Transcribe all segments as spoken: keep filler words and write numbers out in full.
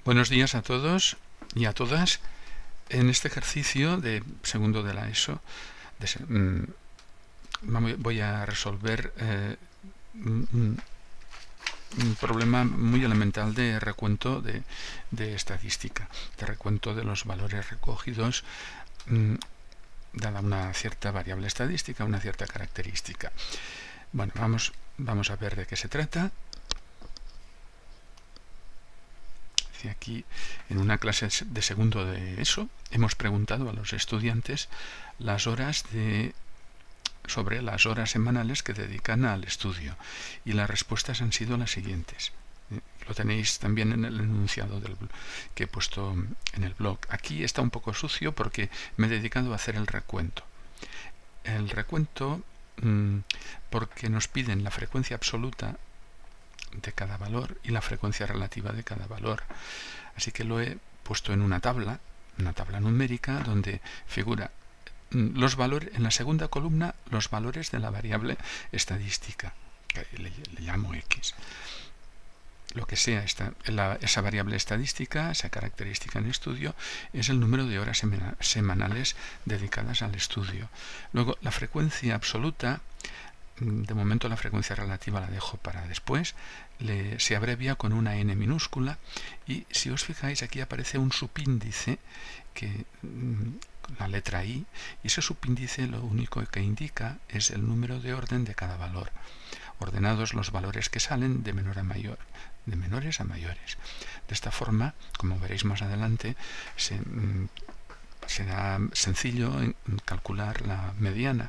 Buenos días a todos y a todas. En este ejercicio de segundo de la ESO de, mm, voy a resolver eh, un, un problema muy elemental de recuento de, de estadística, de recuento de los valores recogidos mm, dada una cierta variable estadística, una cierta característica. Bueno, vamos, vamos a ver de qué se trata. Aquí, en una clase de segundo de ESO, hemos preguntado a los estudiantes las horas de, sobre las horas semanales que dedican al estudio, y las respuestas han sido las siguientes. Lo tenéis también en el enunciado del, que he puesto en el blog. Aquí está un poco sucio porque me he dedicado a hacer el recuento. El recuento mmm, porque nos piden la frecuencia absoluta de cada valor y la frecuencia relativa de cada valor. Así que lo he puesto en una tabla, una tabla numérica, donde figura los valores, en la segunda columna, los valores de la variable estadística, que le, le llamo X. Lo que sea esta, la, esa variable estadística, esa característica en estudio, es el número de horas semanales dedicadas al estudio. Luego, la frecuencia absoluta, de momento la frecuencia relativa la dejo para después, le, se abrevia con una n minúscula, y si os fijáis aquí aparece un subíndice, que, la letra I, y ese subíndice lo único que indica es el número de orden de cada valor, ordenados los valores que salen de menor a mayor, de menores a mayores. De esta forma, como veréis más adelante, se, será sencillo calcular la mediana,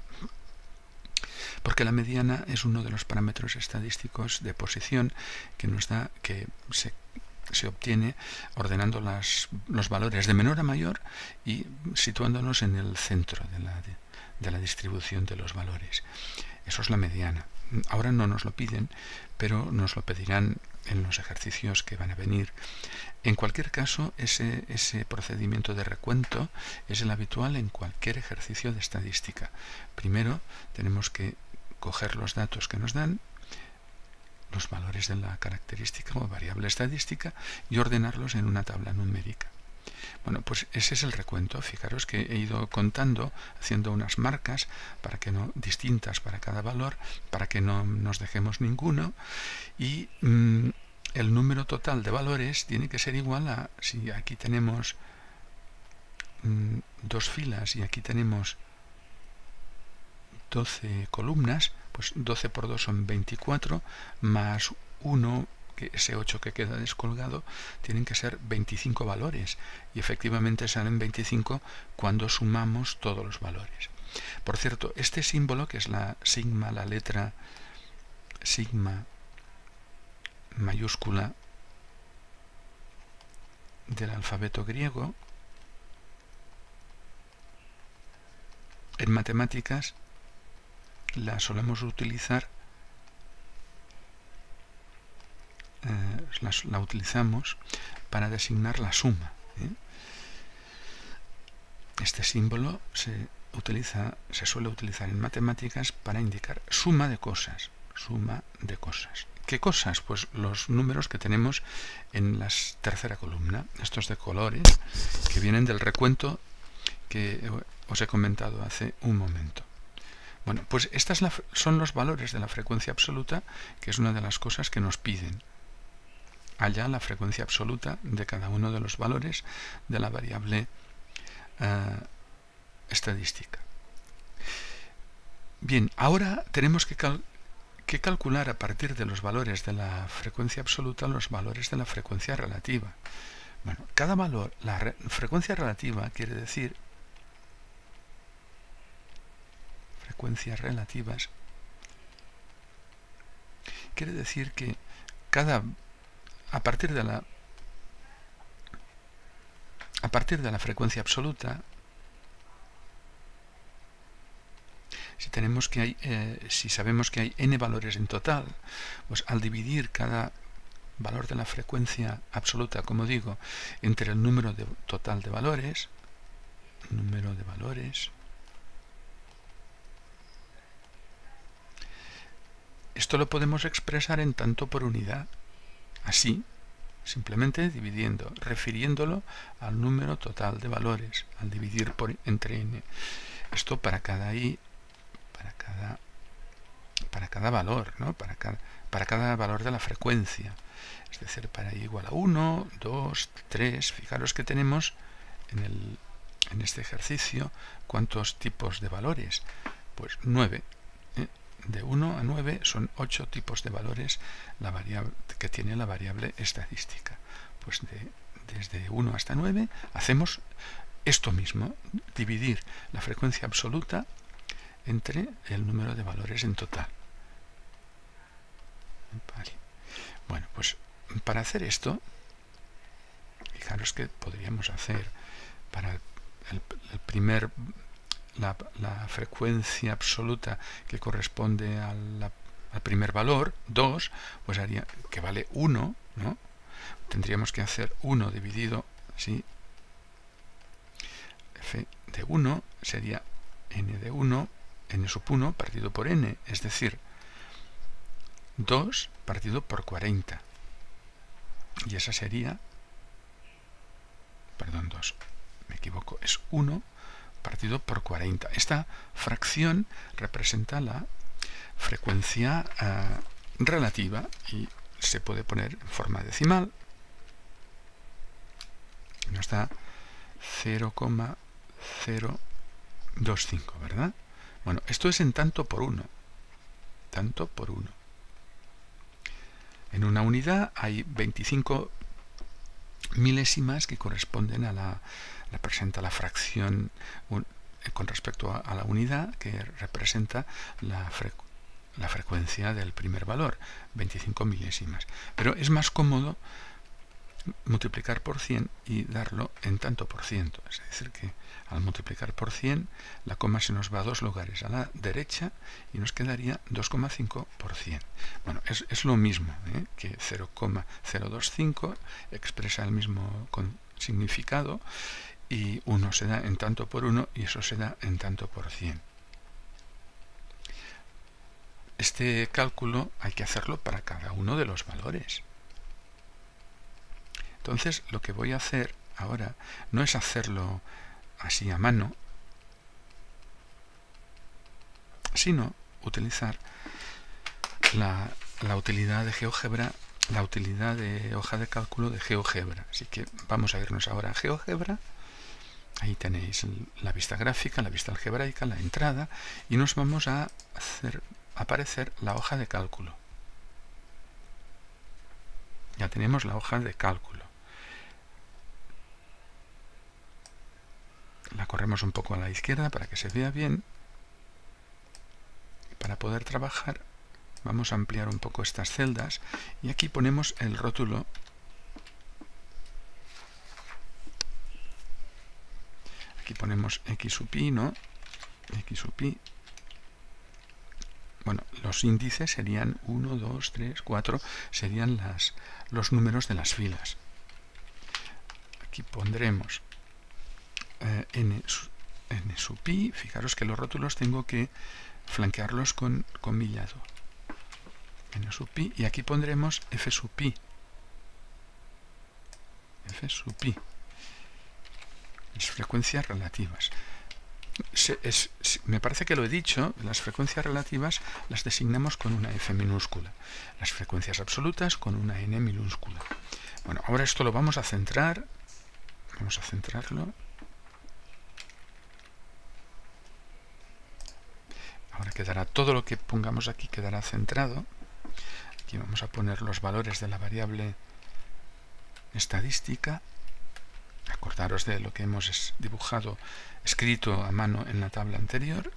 porque la mediana es uno de los parámetros estadísticos de posición que nos da, que se, se obtiene ordenando las, los valores de menor a mayor y situándonos en el centro de la, de, de la distribución de los valores. Eso es la mediana. Ahora no nos lo piden, pero nos lo pedirán en los ejercicios que van a venir. En cualquier caso, ese, ese procedimiento de recuento es el habitual en cualquier ejercicio de estadística. Primero tenemos que coger los datos que nos dan, los valores de la característica o variable estadística, y ordenarlos en una tabla numérica. Bueno, pues ese es el recuento. Fijaros que he ido contando, haciendo unas marcas para que no, distintas para cada valor, para que no nos dejemos ninguno, y mmm, el número total de valores tiene que ser igual a, si aquí tenemos mmm, dos filas y aquí tenemos doce columnas, pues doce por dos son veinticuatro, más uno, que ese ocho que queda descolgado, tienen que ser veinticinco valores, y efectivamente salen veinticinco cuando sumamos todos los valores. Por cierto, este símbolo, que es la sigma, la letra sigma mayúscula del alfabeto griego, en matemáticas la solemos utilizar, eh, la, la utilizamos para designar la suma, ¿eh? Este símbolo se utiliza, se suele utilizar en matemáticas para indicar suma de cosas, suma de cosas. ¿Qué cosas? Pues los números que tenemos en la tercera columna, estos de colores, que vienen del recuento que os he comentado hace un momento. Bueno, pues estas son los valores de la frecuencia absoluta, que es una de las cosas que nos piden. Allá la frecuencia absoluta de cada uno de los valores de la variable uh, estadística. Bien, ahora tenemos que, cal que calcular a partir de los valores de la frecuencia absoluta los valores de la frecuencia relativa. Bueno, cada valor, la re frecuencia relativa quiere decir frecuencias relativas, quiere decir que cada a partir de la a partir de la frecuencia absoluta, si tenemos que hay eh, si sabemos que hay n valores en total, pues al dividir cada valor de la frecuencia absoluta, como digo, entre el número de, total de valores, número de valores, esto lo podemos expresar en tanto por unidad. Así, simplemente dividiendo, refiriéndolo al número total de valores, al dividir por entre n. Esto para cada i, para cada, para cada valor, ¿no? Para cada, para cada valor de la frecuencia. Es decir, para i igual a uno, dos, tres. Fijaros que tenemos en, el, en este ejercicio cuántos tipos de valores. Pues nueve. ¿eh? De uno a nueve son ocho tipos de valores la variable, que tiene la variable estadística. Pues de, desde uno hasta nueve hacemos esto mismo, dividir la frecuencia absoluta entre el número de valores en total. Vale. Bueno, pues para hacer esto, fijaros que podríamos hacer para el, el, el primer La, la frecuencia absoluta que corresponde a la, al primer valor, dos, pues haría que vale uno, ¿no? Tendríamos que hacer uno dividido, ¿sí? F de uno sería n de uno, n sub uno partido por n, es decir, dos partido por cuarenta. Y esa sería, perdón, dos, me equivoco, es uno partido por cuarenta. Esta fracción representa la frecuencia uh, relativa y se puede poner en forma decimal. Nos da cero coma cero veinticinco, ¿verdad? Bueno, esto es en tanto por uno. Tanto por uno. En una unidad hay veinticinco milésimas que corresponden a la representa la fracción un, con respecto a, a la unidad que representa la, frecu la frecuencia del primer valor, veinticinco milésimas. Pero es más cómodo multiplicar por cien y darlo en tanto por ciento. Es decir, que al multiplicar por cien, la coma se nos va a dos lugares a la derecha y nos quedaría dos coma cinco por cien. Bueno, es, es lo mismo ¿eh? que cero coma cero veinticinco, expresa el mismo con significado, y uno se da en tanto por uno y eso se da en tanto por cien. Este cálculo hay que hacerlo para cada uno de los valores. Entonces, lo que voy a hacer ahora no es hacerlo así a mano, sino utilizar la, la utilidad de GeoGebra, la utilidad de hoja de cálculo de GeoGebra. Así que vamos a irnos ahora a GeoGebra. Ahí tenéis la vista gráfica, la vista algebraica, la entrada, y nos vamos a hacer aparecer la hoja de cálculo. Ya tenemos la hoja de cálculo. La corremos un poco a la izquierda para que se vea bien. Para poder trabajar vamos a ampliar un poco estas celdas y aquí ponemos el rótulo aquí ponemos x sub i, ¿no? X sub i. Bueno, los índices serían uno, dos, tres, cuatro, serían las, los números de las filas. Aquí pondremos eh, n, n sub i. Fijaros que los rótulos tengo que flanquearlos con comillado. N sub i, y aquí pondremos f sub i. F sub i. Las frecuencias relativas. Se, es, se, me parece que lo he dicho, las frecuencias relativas las designamos con una f minúscula. Las frecuencias absolutas con una n minúscula. Bueno, ahora esto lo vamos a centrar. Vamos a centrarlo. Ahora quedará todo lo que pongamos aquí quedará centrado. Aquí vamos a poner los valores de la variable estadística. Acordaros de lo que hemos dibujado, escrito a mano en la tabla anterior.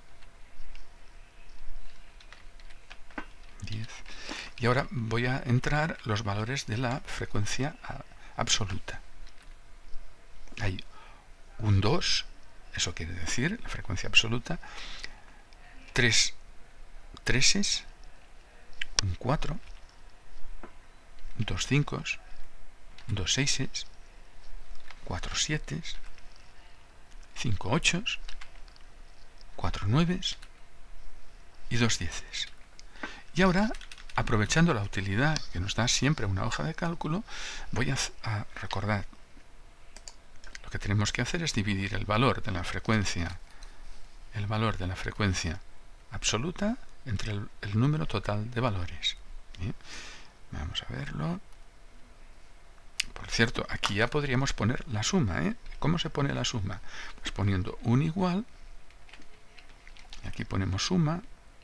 diez. Y ahora voy a entrar los valores de la frecuencia absoluta. Hay un dos, eso quiere decir, la frecuencia absoluta, tres treses, un cuatro, dos cinco, dos seises, cuatro siete, cinco ocho, cuatro nueve y dos diez. Y ahora aprovechando la utilidad que nos da siempre una hoja de cálculo, voy a, a recordar. Lo que tenemos que hacer es dividir el valor de la frecuencia, el valor de la frecuencia absoluta entre el, el número total de valores. ¿Bien? Vamos a verlo. Por cierto, aquí ya podríamos poner la suma, ¿eh? ¿Cómo se pone la suma? Pues poniendo un igual, y aquí ponemos suma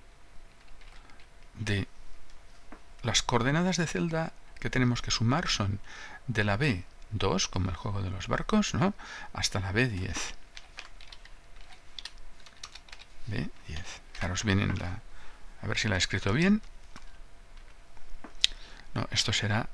de las coordenadas de celda que tenemos que sumar son de la B dos, como el juego de los barcos, ¿no?, hasta la B diez. B diez. Fijaros bien en la... A ver si la he escrito bien. No, esto será...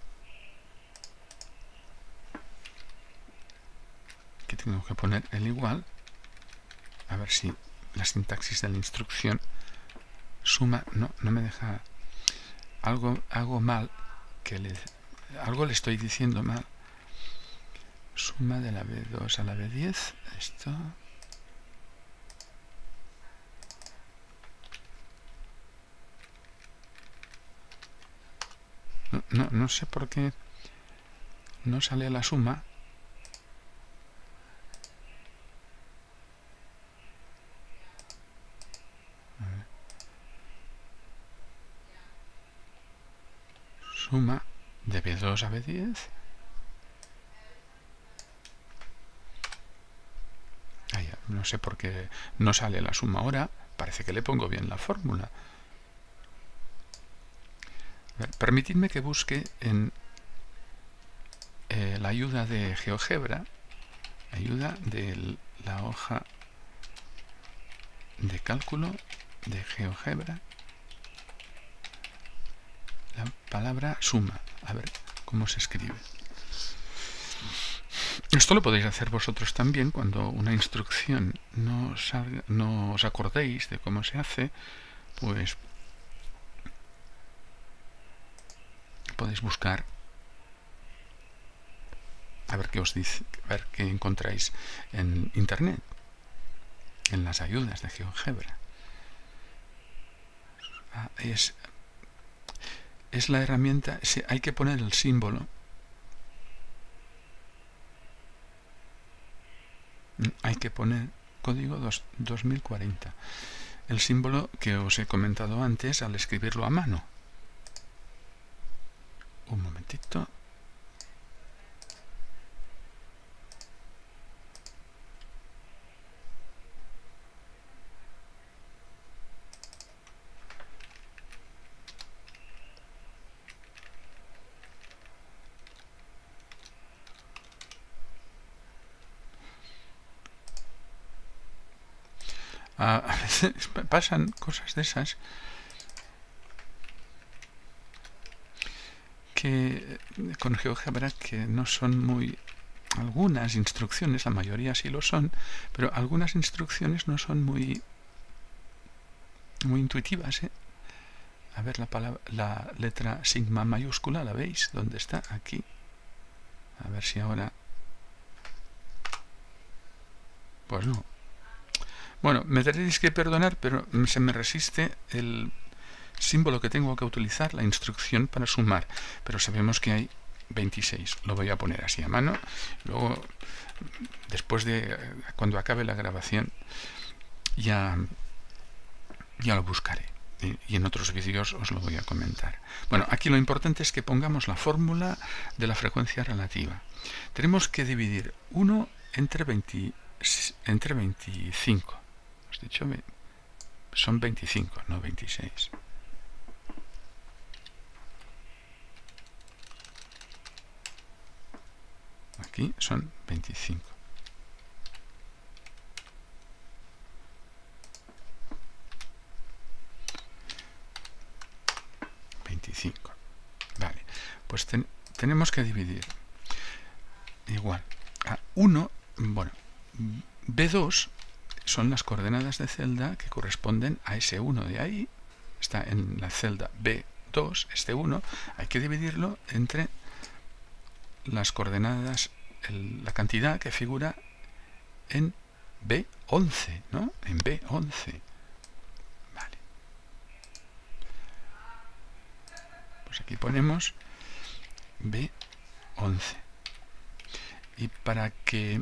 Aquí tengo que poner el igual. A ver si la sintaxis de la instrucción suma... No, no me deja... Algo hago mal, que le, algo le estoy diciendo mal. Suma de la B dos a la B diez. Esto... No, no, no sé por qué no sale la suma. A ver. Suma de B dos a B diez. Ah, ya, no sé por qué no sale la suma ahora. Parece que le pongo bien la fórmula. Permitidme que busque en eh, la ayuda de GeoGebra, ayuda de la hoja de cálculo de GeoGebra, la palabra suma. A ver cómo se escribe. Esto lo podéis hacer vosotros también cuando una instrucción no, salga, no os acordéis de cómo se hace, pues podéis buscar a ver qué os dice, a ver qué encontráis en internet, en las ayudas de GeoGebra. Ah, es, es la herramienta, sí, hay que poner el símbolo, hay que poner código dos mil cuarenta, el símbolo que os he comentado antes al escribirlo a mano. Un momentito. A veces pasan cosas de esas que con GeoGebra que no son muy... Algunas instrucciones, la mayoría sí lo son, pero algunas instrucciones no son muy muy intuitivas, ¿eh? A ver la palabra, la letra sigma mayúscula, ¿la veis? ¿Dónde está? Aquí. A ver si ahora... Pues no. Bueno, me tendréis que perdonar, pero se me resiste el símbolo que tengo que utilizar, la instrucción para sumar. Pero sabemos que hay veintiséis. Lo voy a poner así a mano. Luego, después de cuando acabe la grabación, ya, ya lo buscaré. Y, y en otros vídeos os lo voy a comentar. Bueno, aquí lo importante es que pongamos la fórmula de la frecuencia relativa. Tenemos que dividir uno entre, veinte, entre veinticinco. Os he dicho, son veinticinco, no veintiséis. Aquí son veinticinco. veinticinco. Vale, pues ten, tenemos que dividir igual a uno, bueno, B dos son las coordenadas de celda que corresponden a ese uno de ahí, está en la celda B dos, este uno, hay que dividirlo entre las coordenadas, el, la cantidad que figura en B once, ¿no? En B once. Vale. aquí ponemos B once. Y para que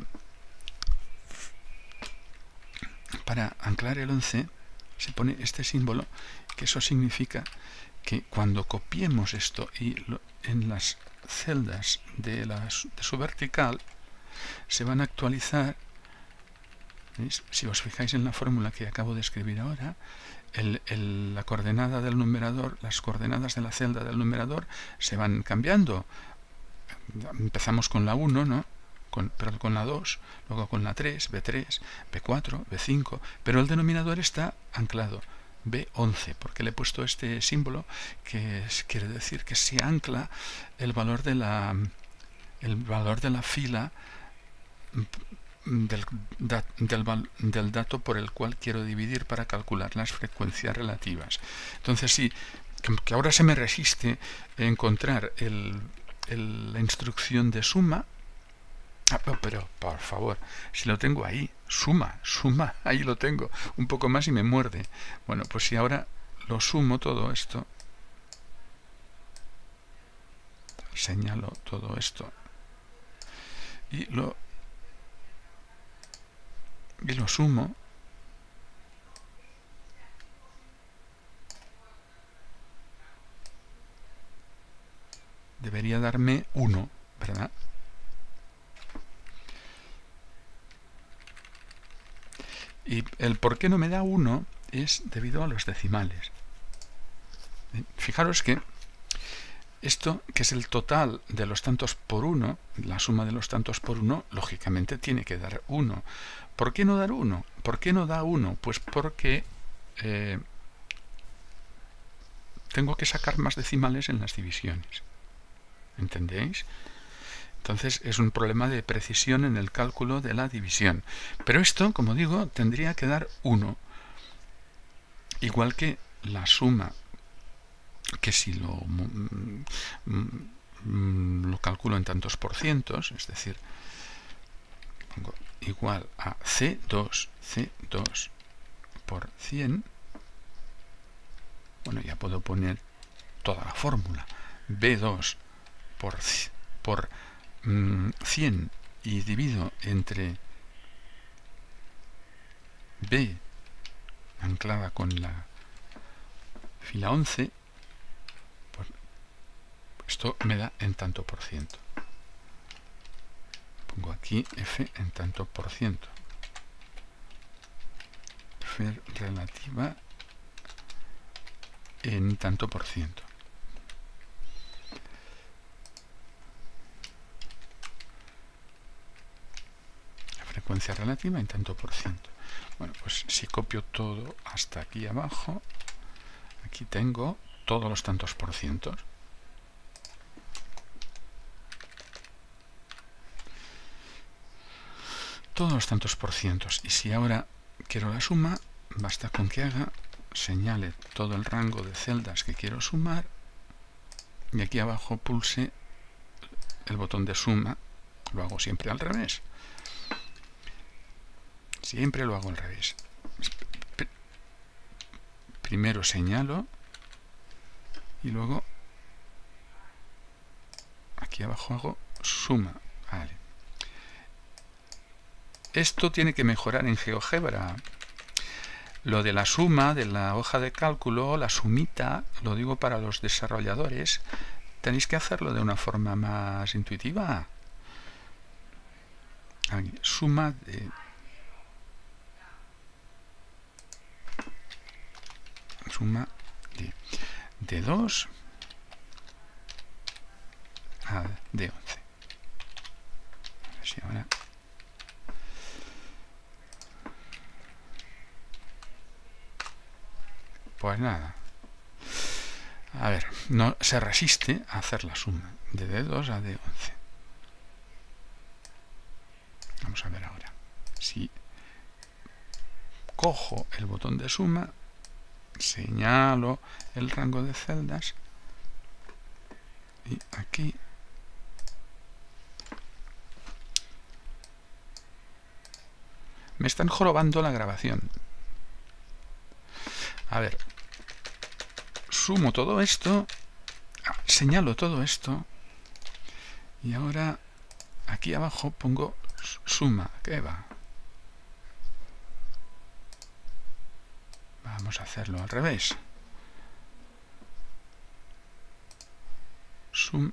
para anclar el once se pone este símbolo, que eso significa que cuando copiemos esto y lo, en las celdas de, las, de su vertical se van a actualizar. ¿Veis? Si os fijáis en la fórmula que acabo de escribir ahora, el, el, la coordenada del numerador, las coordenadas de la celda del numerador se van cambiando. Empezamos con la uno, ¿no? Con, pero con la dos, luego con la tres, B tres, B cuatro, B cinco, pero el denominador está anclado, B once, porque le he puesto este símbolo que es, quiere decir que se ancla el valor de la, el valor de la fila Del, dat, del, del dato por el cual quiero dividir para calcular las frecuencias relativas. Entonces sí, que, que ahora se me resiste encontrar el, el, la instrucción de suma, ah, pero por favor, si lo tengo ahí, suma, suma, ahí lo tengo, un poco más y me muerde. Bueno, pues si ahora lo sumo todo esto, señalo todo esto y lo y lo sumo, debería darme uno, ¿verdad? Y el por qué no me da uno es debido a los decimales. Fijaros que esto, que es el total de los tantos por uno, la suma de los tantos por uno, lógicamente tiene que dar uno. ¿Por qué no dar uno? ¿Por qué no da uno? Pues porque eh, tengo que sacar más decimales en las divisiones. ¿Entendéis? Entonces es un problema de precisión en el cálculo de la división. Pero esto, como digo, tendría que dar uno. Igual que la suma, que si lo, mm, mm, lo calculo en tantos por cientos, es decir, pongo igual a C dos, C dos por cien, bueno, ya puedo poner toda la fórmula, B dos por, por mm, cien y divido entre B anclada con la fila once, pues esto me da en tanto por ciento. Pongo aquí F en tanto por ciento. F relativa en tanto por ciento. La frecuencia relativa en tanto por ciento. Bueno, pues si copio todo hasta aquí abajo, aquí tengo todos los tantos por cientos. Todos los tantos por cientos. Y si ahora quiero la suma, basta con que haga, señale todo el rango de celdas que quiero sumar y aquí abajo pulse el botón de suma. Lo hago siempre al revés. Siempre lo hago al revés. Primero señalo y luego aquí abajo hago suma. Vale. Esto tiene que mejorar en GeoGebra. Lo de la suma, de la hoja de cálculo, la sumita, lo digo para los desarrolladores, tenéis que hacerlo de una forma más intuitiva. Aquí, suma de... Suma de, de dos a de once. A ver si ahora... Pues nada. A ver, no se resiste a hacer la suma de D dos a D once. Vamos a ver ahora. Si cojo el botón de suma, señalo el rango de celdas y aquí me están jorobando la grabación. A ver, sumo todo esto. señalo todo esto y ahora aquí abajo pongo suma. ¿Qué va? Vamos a hacerlo al revés. Sum.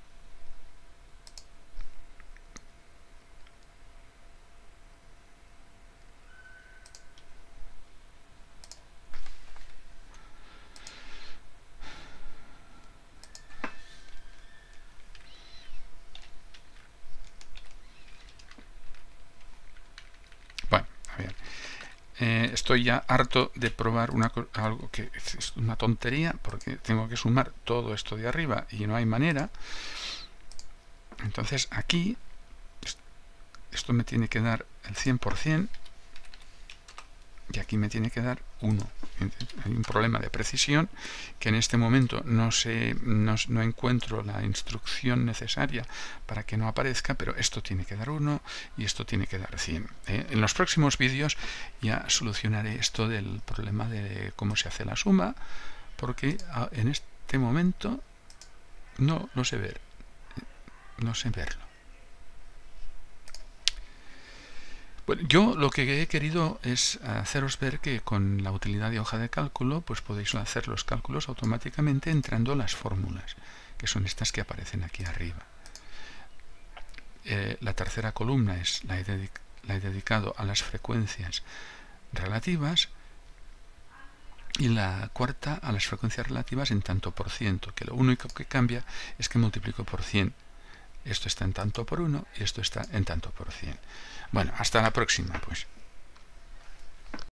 Bueno, a ver. Eh, estoy ya harto de probar una, algo que es una tontería, porque tengo que sumar todo esto de arriba y no hay manera. Entonces aquí esto me tiene que dar el cien por cien y aquí me tiene que dar uno. Hay un problema de precisión que en este momento no, sé, no, no encuentro la instrucción necesaria para que no aparezca, pero esto tiene que dar uno y esto tiene que dar cien. ¿eh? En los próximos vídeos ya solucionaré esto del problema de cómo se hace la suma, porque en este momento no lo sé ver, no sé verlo. Bueno, yo lo que he querido es haceros ver que con la utilidad de hoja de cálculo pues podéis hacer los cálculos automáticamente entrando las fórmulas, que son estas que aparecen aquí arriba. Eh, la tercera columna es la he, dedic la he dedicado a las frecuencias relativas y la cuarta a las frecuencias relativas en tanto por ciento, que lo único que cambia es que multiplico por cien. Esto está en tanto por uno y esto está en tanto por cien. Bueno, hasta la próxima, pues.